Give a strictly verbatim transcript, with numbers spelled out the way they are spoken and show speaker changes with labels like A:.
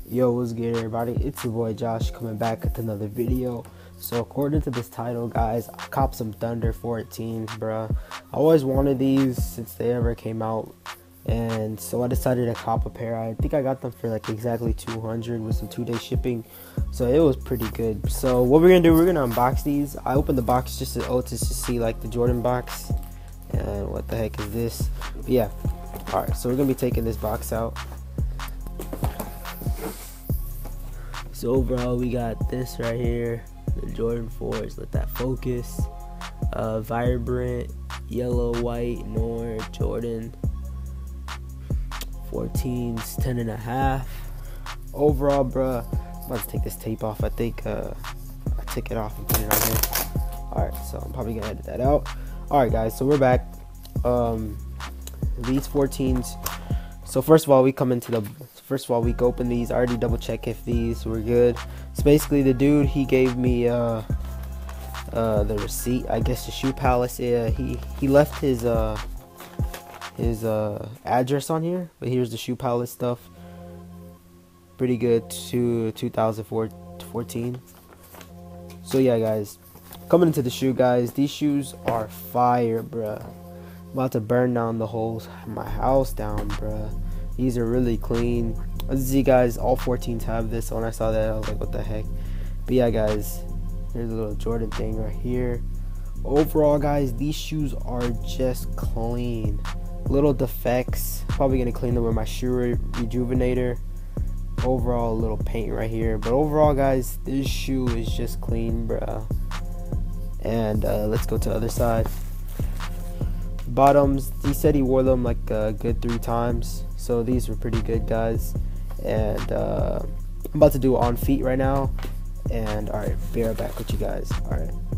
A: Yo, what's good, everybody? It's your boy Josh coming back with another video. So according to this title, guys, I copped some Thunder fourteens, bruh. I always wanted these since they ever came out, and so I decided to cop a pair. I think I got them for like exactly two hundred with some two-day shipping, so it was pretty good. So what we're gonna do, we're gonna unbox these. I opened the box just to oh, just to see like the Jordan box, and what the heck is this? But yeah, all right. So we're gonna be taking this box out. So overall, we got this right here, the Jordan fours. Let that focus. Uh, vibrant yellow, white, Nor Jordan fourteens, ten and a half. Overall, bruh, I'm about to take this tape off. I think uh, I took it off and put it on here. All right, so I'm probably gonna edit that out. All right, guys, so we're back. Um, these fourteens. So first of all, we come into the first of all we open these. I already double check if these were good. So basically, the dude, he gave me uh uh the receipt, I guess, the Shoe Palace. Yeah, he he left his uh his uh address on here, but here's the Shoe Palace stuff. Pretty good to two thousand fourteen. So yeah, guys, coming into the shoe, guys, these shoes are fire, bruh. I'm about to burn down the whole my house down, bruh. These are really clean. As you see, guys, all fourteens have this. So when I saw that, I was like, what the heck? But yeah, guys, here's a little Jordan thing right here. Overall, guys, these shoes are just clean. Little defects. Probably gonna clean them with my shoe re rejuvenator. Overall, a little paint right here. But overall, guys, this shoe is just clean, bruh. And uh, let's go to the other side. Bottoms, he said he wore them like a good three times, so these were pretty good, guys. And uh, I'm about to do on feet right now, and all right, be right back with you guys. All right.